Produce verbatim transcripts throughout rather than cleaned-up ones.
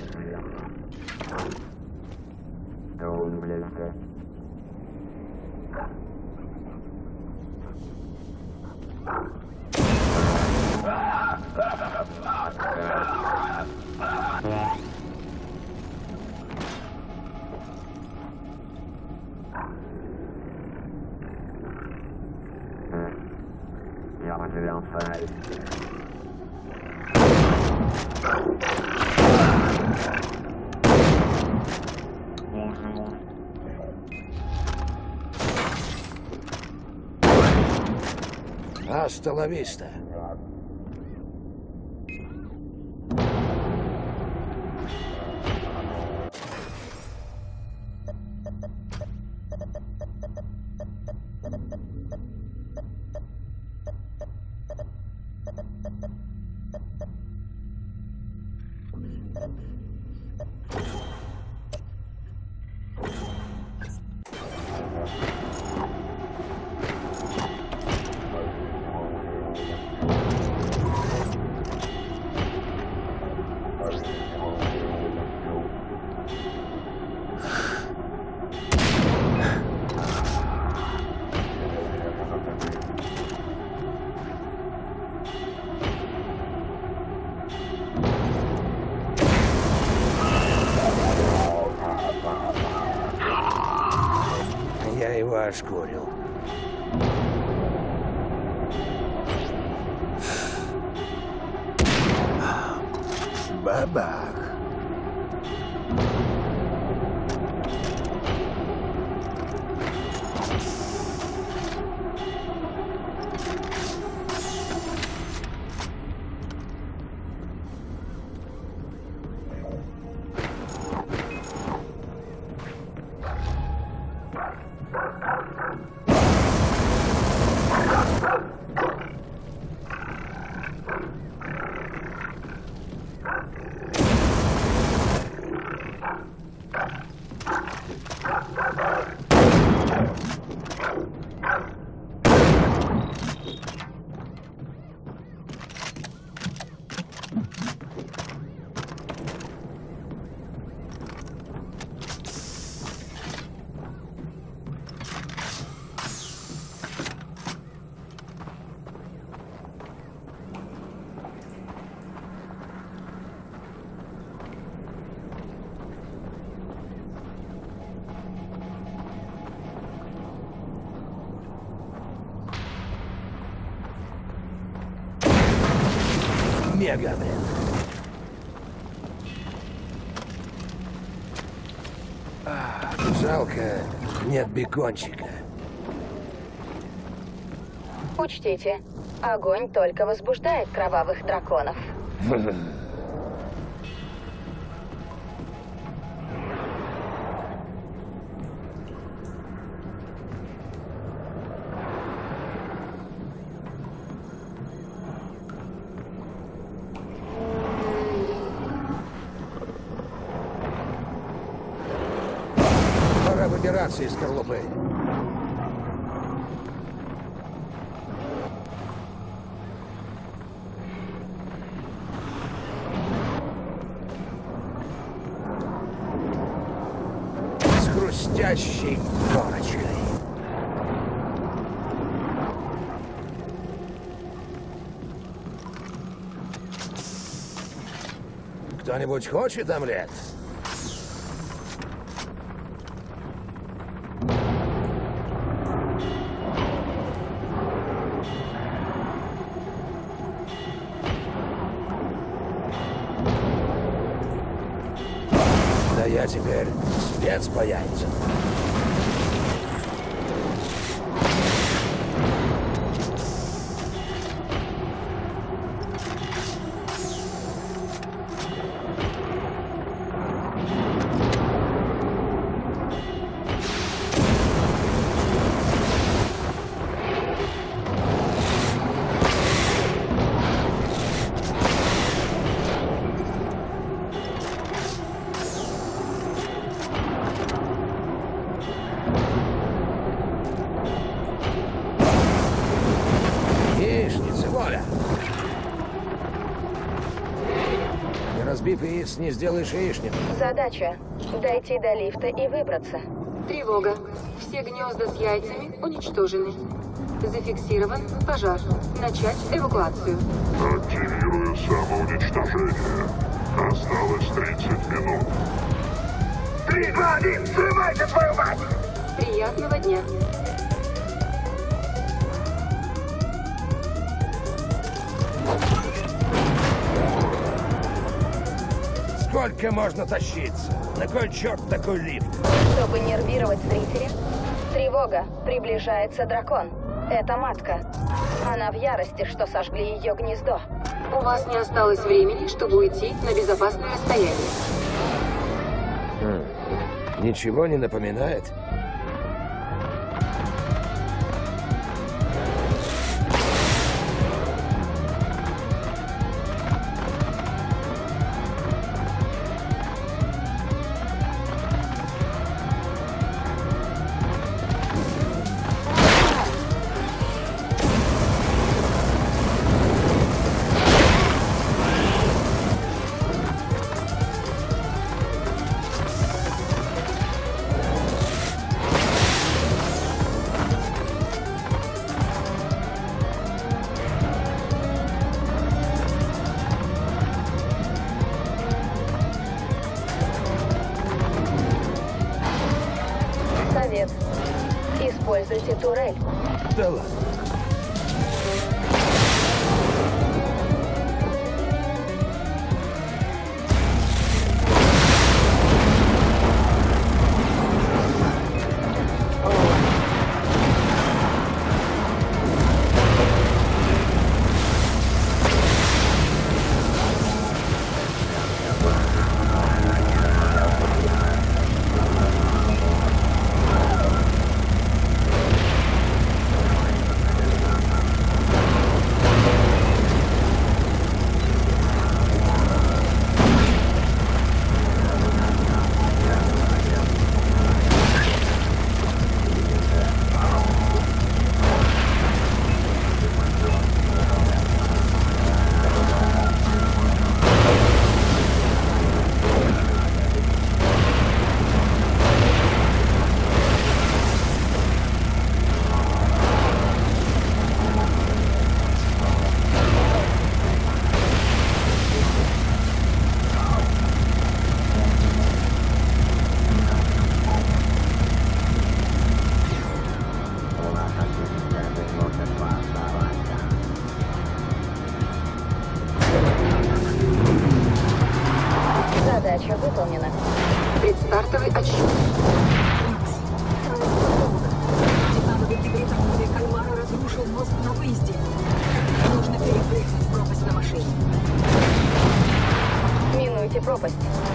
Я потерял цель. Hasta la vista. Я его ошкурил. Бабах. Мега, блин. А, жалко, нет бекончика. Учтите, огонь только возбуждает кровавых драконов. Пора выбираться из скорлупы. С хрустящей корочкой. Кто-нибудь хочет омлет? Да я теперь спец по яйцам. вниз, не сделаешь яичник. Задача — дойти до лифта и выбраться. Тревога. Все гнезда с яйцами уничтожены. Зафиксирован пожар. Начать эвакуацию. Активирую самоуничтожение. Осталось тридцать минут. Три, два, один, срывайте твою мать! Приятного дня. Сколько можно тащиться? На кой черт такой лифт? Чтобы нервировать зрителя. Тревога. Приближается дракон. Это матка. Она в ярости, что сожгли ее гнездо. У вас не осталось времени, чтобы уйти на безопасное расстояние. Хм. Ничего не напоминает? Совет. Используйте турель. Да ладно. Задача выполнена. Предстартовый отсчет. Дефибрилляция кальмара разрушил мозг на выезде. Нужно перепрыгнуть пропасть на машине. Минуйте пропасть.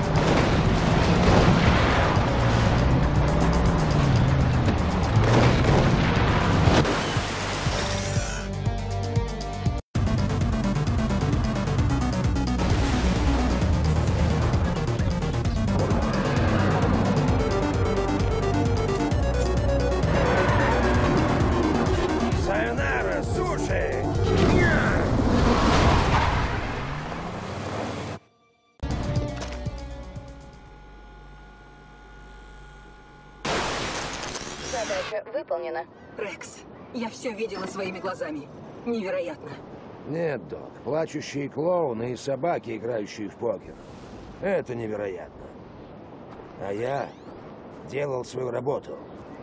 Сайонара, суши! Задача выполнена. Рекс, я все видела своими глазами. Невероятно. Нет, док. Плачущие клоуны и собаки, играющие в покер. Это невероятно. А я делал свою работу.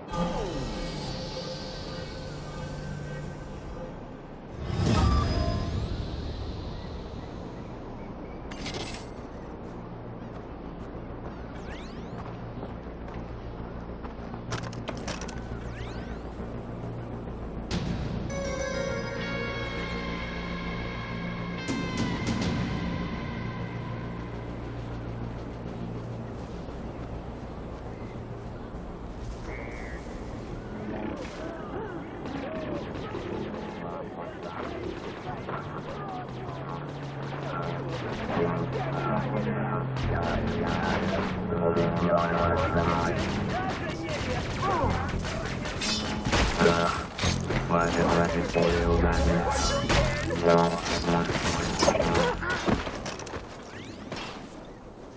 Хватит тратить поле удания. Да, да.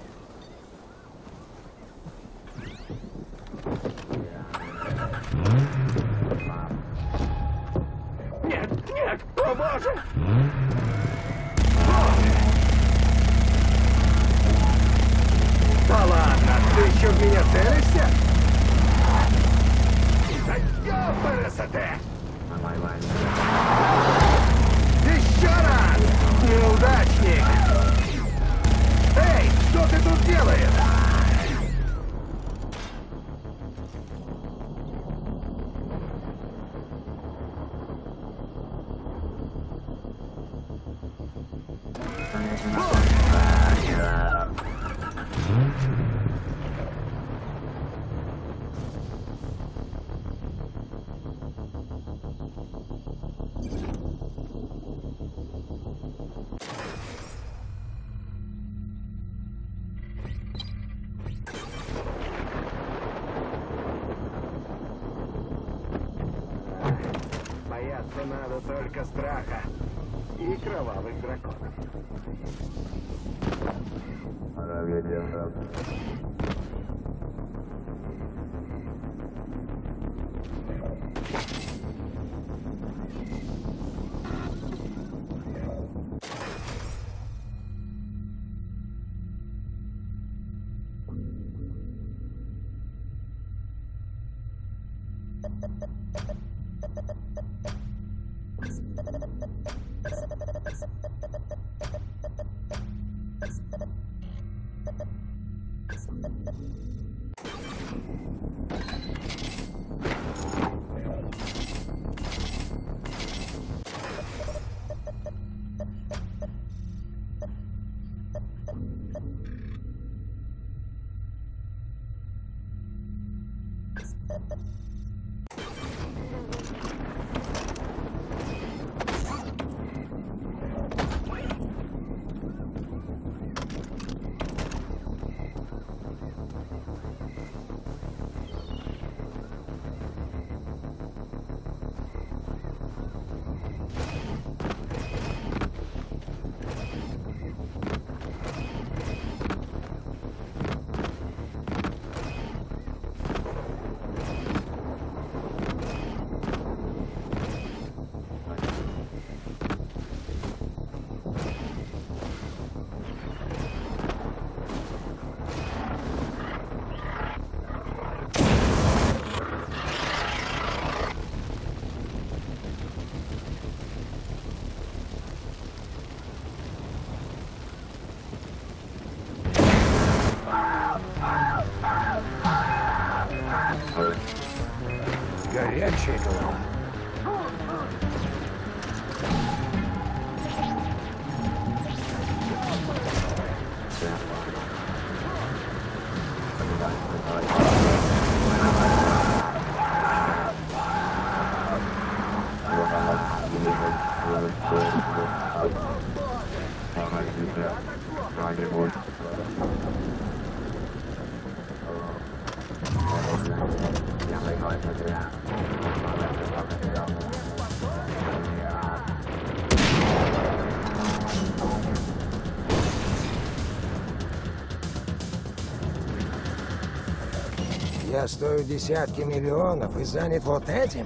Да ладно, ты еще в меня целишься? Да ёпарасоте! Еще раз! Неудачник! Эй, что ты тут делаешь? Бояться надо только страха и кровавых драконов. Горячая голова. Я стою десятки миллионов и занят вот этим?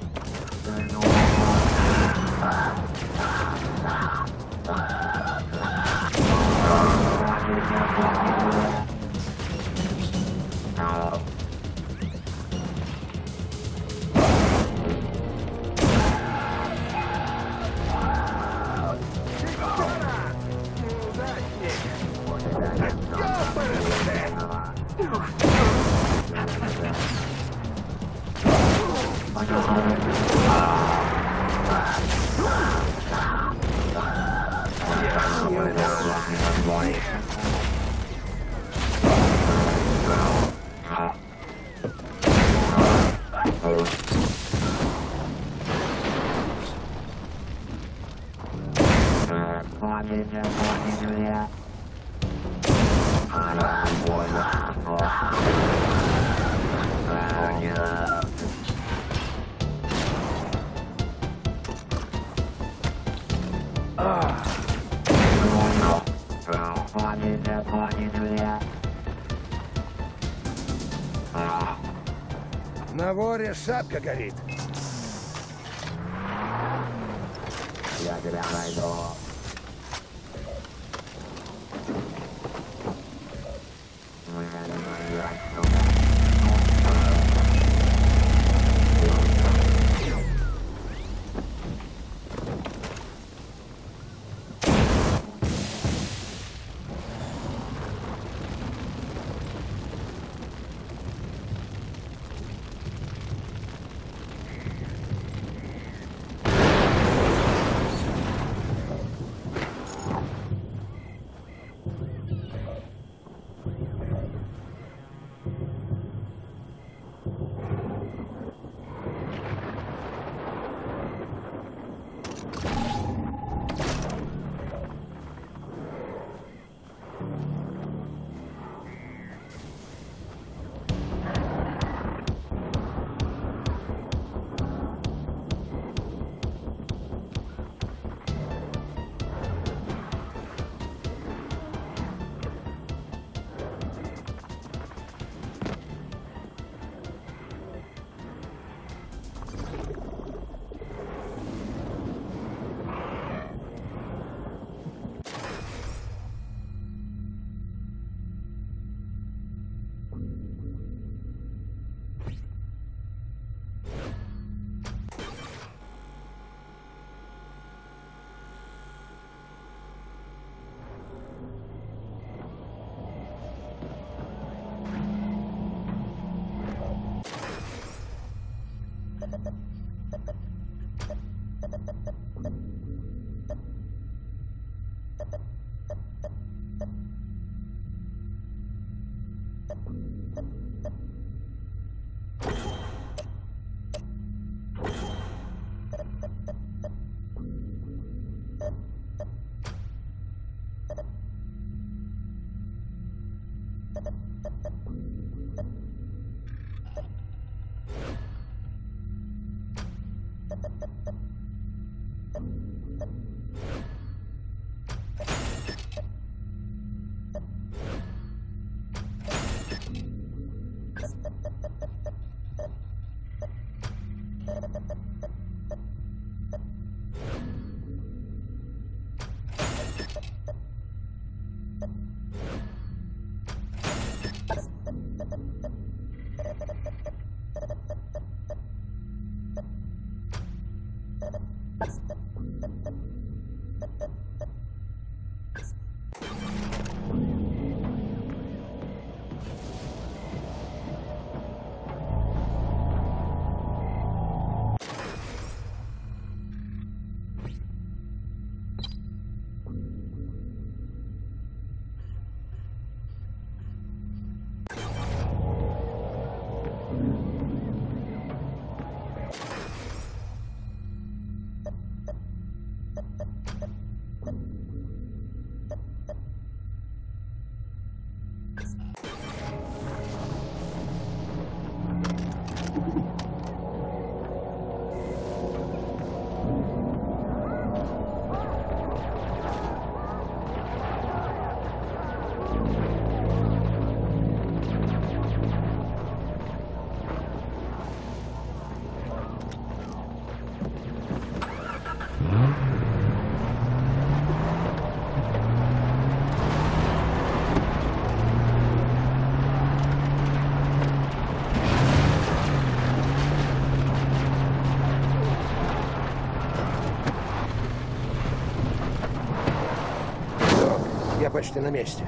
На воре шапка горит. Я тебя найду. Я почти на месте.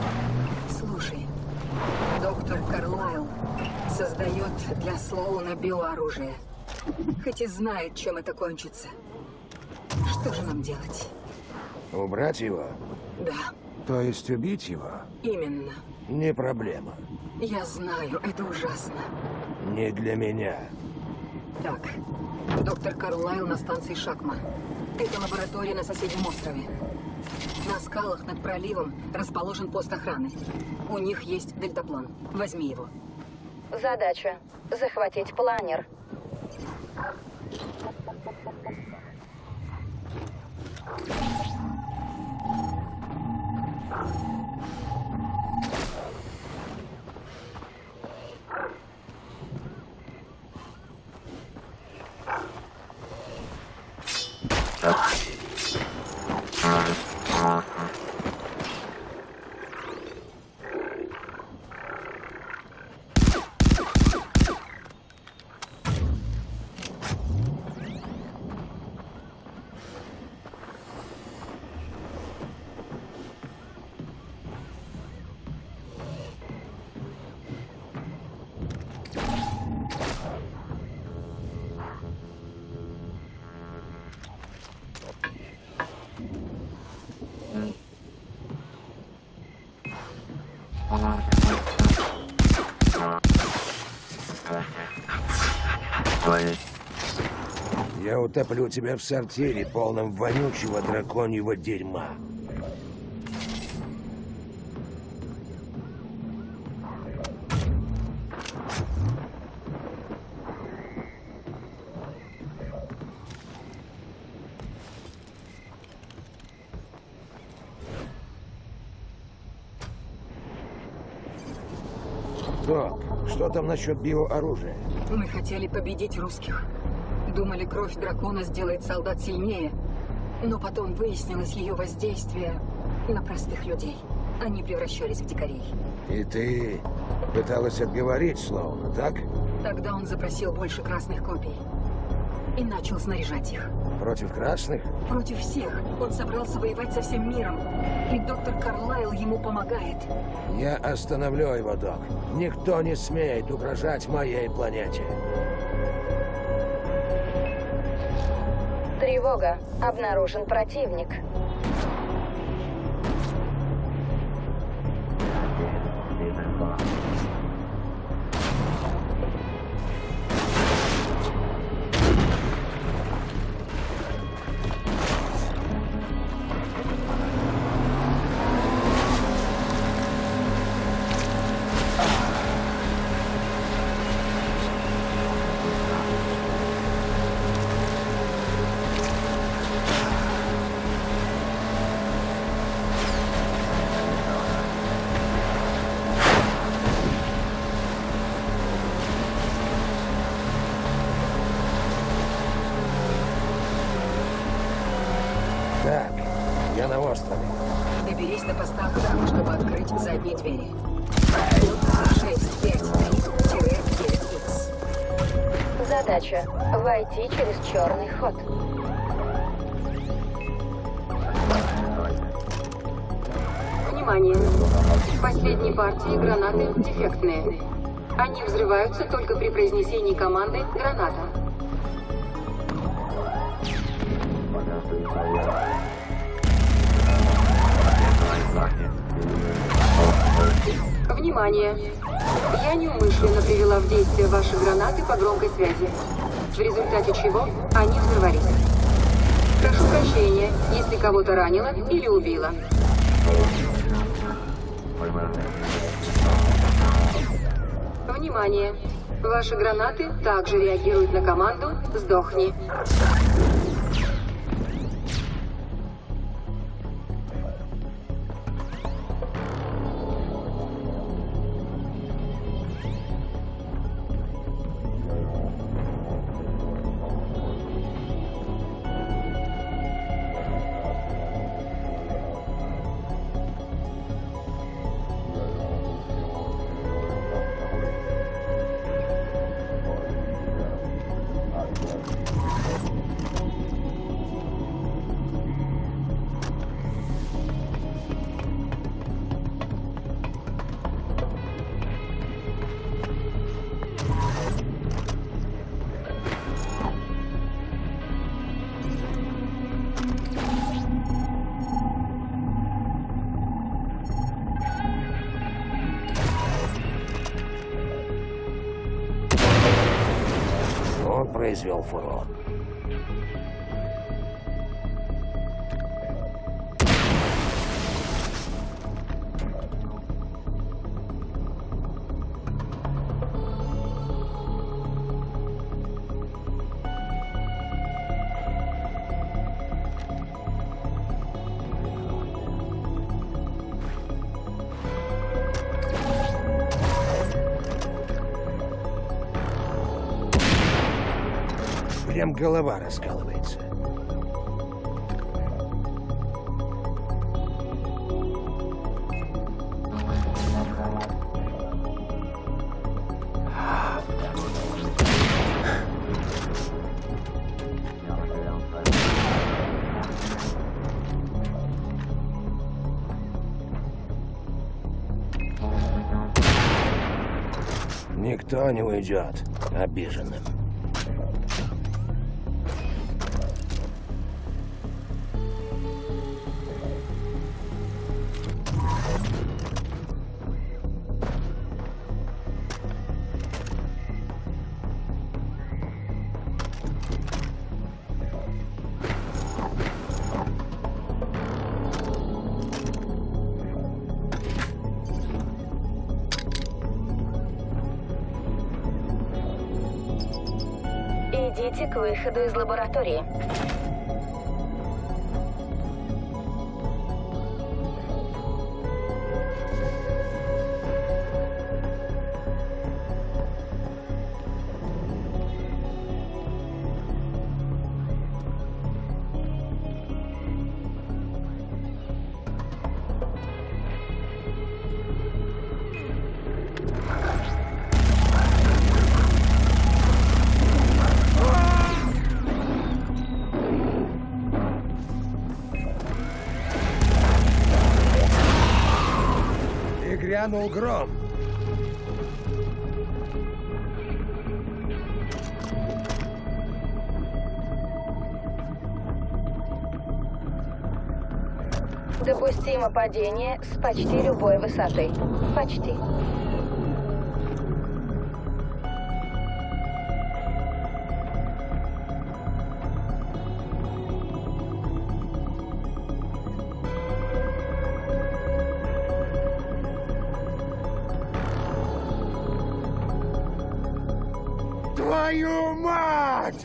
Слушай, доктор Карлайл создает для Слоуна биооружие. Хоть и знает, чем это кончится. Что же нам делать? Убрать его? Да, То есть убить его? именно. Не проблема. Я знаю, это ужасно. Не для меня. Так, доктор Карлайл на станции Шакма. Это лаборатория на соседнем острове. На скалах над проливом расположен пост охраны. У них есть дельтаплан. Возьми его. Задача – захватить планер. Я утоплю тебя в сортире, полном вонючего драконьего дерьма. Док, что там насчет биооружия? Мы хотели победить русских. Думали, кровь дракона сделает солдат сильнее. Но потом выяснилось ее воздействие на простых людей. Они превращались в дикарей. И ты пыталась отговорить Слоуна, так? Тогда он запросил больше красных копий. И начал снаряжать их. Против красных? Против всех. Он собрался воевать со всем миром. И доктор Карлайл ему помогает. Я остановлю его, док. Никто не смеет угрожать моей планете. Тревога. Обнаружен противник. Так, я на острове. Доберись до поста охраны, чтобы открыть задние двери. шесть пять три девять икс. Задача. Войти через черный ход. Внимание! В последней партии гранаты дефектные. Они взрываются только при произнесении команды «Граната». Внимание! Я неумышленно привела в действие ваши гранаты по громкой связи, в результате чего они взорвались. Прошу прощения, если кого-то ранила или убила. Внимание! Ваши гранаты также реагируют на команду «Сдохни». Он произвел фурор. Прям голова раскалывается. Никто не уйдет обиженным. Идите к выходу из лаборатории. Грянул гром. Допустимо падение с почти любой высоты. Почти. Твою мать!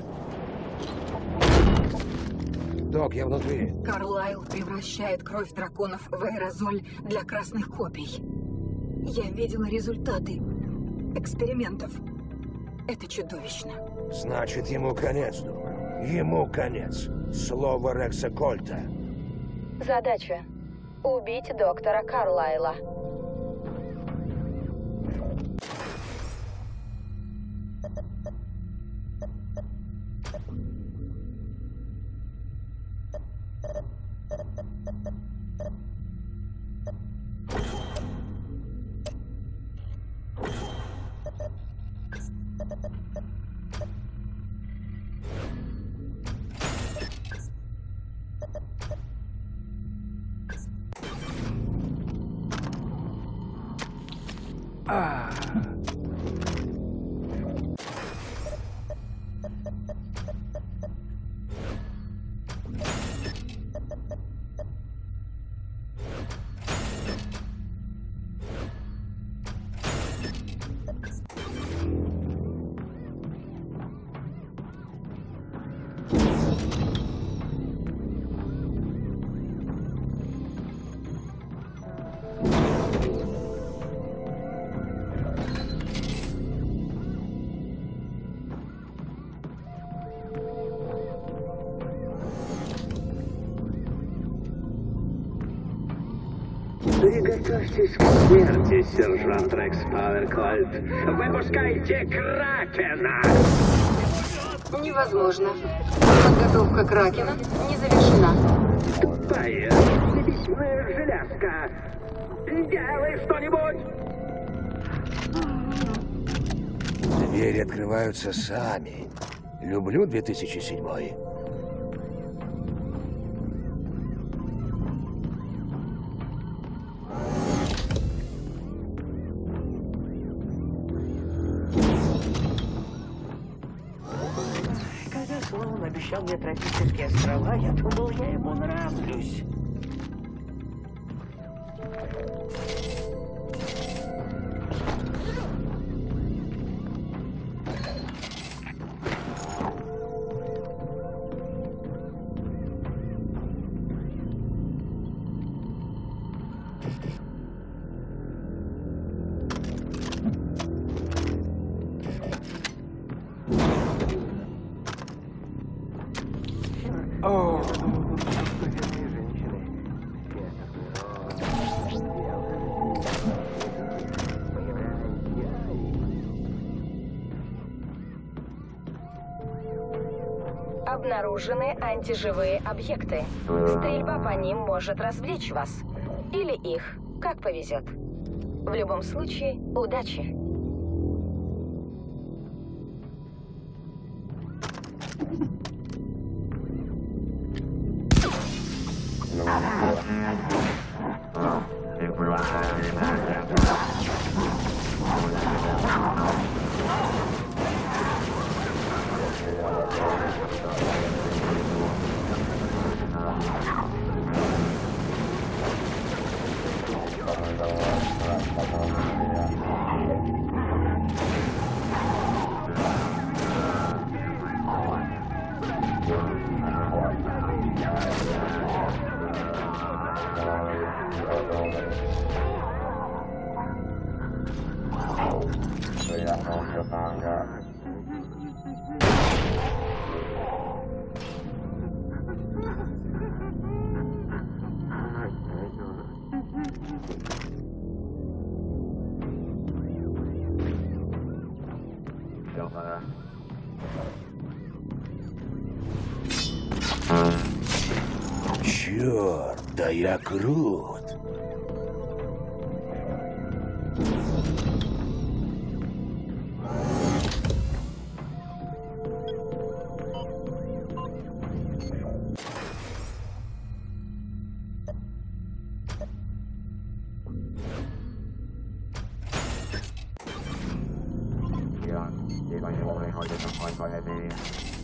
Док, я внутри. Карлайл превращает кровь драконов в аэрозоль для красных копий. Я видела результаты экспериментов. Это чудовищно. Значит, ему конец, Док. Ему конец. Слово Рекса Кольта. Задача — убить доктора Карлайла. А. Приготовьтесь к смерти, сержант Рекс Пауэркольт. Выпускайте Кракена! Невозможно. Подготовка Кракена не завершена. Тупая, невесьмая железка. Делай что-нибудь! Двери открываются сами. Люблю две тысячи седьмой. Когда Слоун обещал мне тропические острова, я думал, я ему нравлюсь. О, Обнаружены антиживые объекты. Стрельба по ним может развлечь вас. Или их, как повезет. В любом случае, удачи. Черт, да я крут. Ja, jeder Junge heute noch einmal erwähnt.